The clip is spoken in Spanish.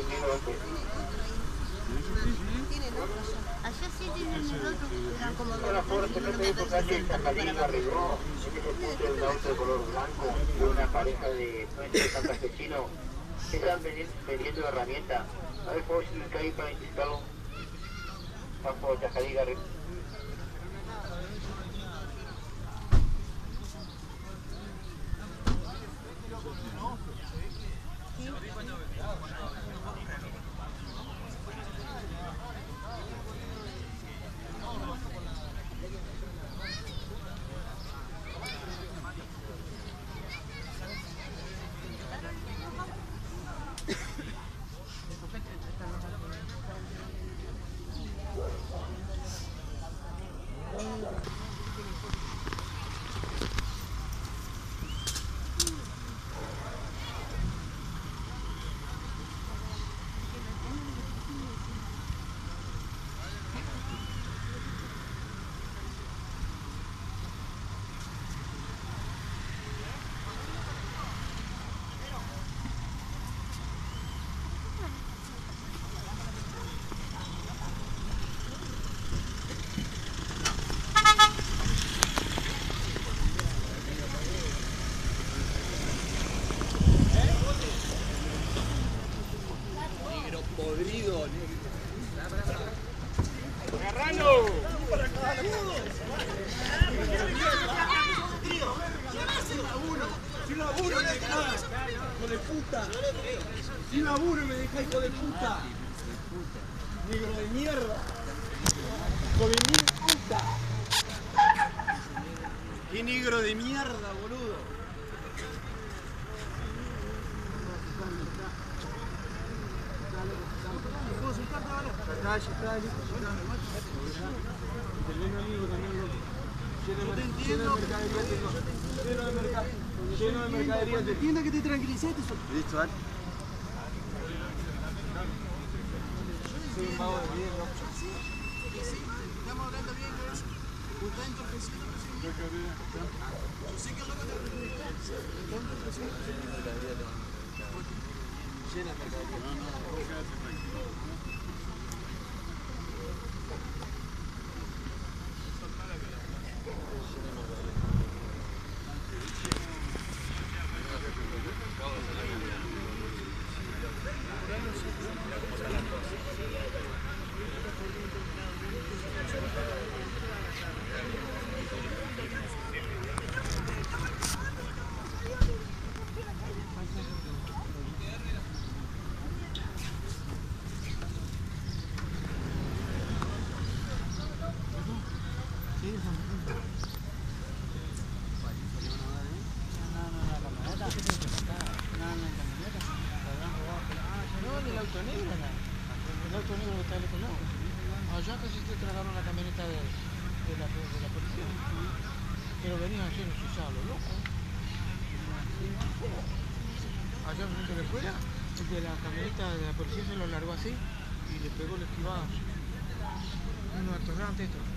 Tienen otro ya. Allá sí tienen el otro, eran como Ahora por ejemplo, esta calle Catalina Arribó, en ese punto de un auto de color blanco de una pareja de nuestros santafesinos que están vendiendo herramientas. A ver, ¿puedo subir ahí para intentarlo? Campo de Tajadí Arribó. Podrido, negro. ¡Agarralo! Sin laburo me dejás, hijo de puta. Sin laburo me dejás, hijo de puta. Negro de mierda. Hijo de mil puta. Qué negro de mierda, boludo. Ya está, listo. Interviene amigo también, loco. Lleno de mercadería. Entienda que te tranquilizaste. Listo, dale. Soy un vago de bien, loco. Sí, estamos hablando bien con eso. Está entorpeciendo el procedimiento. Yo sé que es lo que te está entorpeciendo el procedimiento. Llena de mercadería. No, quédate tranquilo. El auto negro que está al otro lado. Allá casi se tragaron la camioneta de la policía. Pero venían llenos suciados los locos. Allá frente a la escuela, el de la camioneta de la policía se lo largó así y le pegó la esquivada. Uno atorrante esto.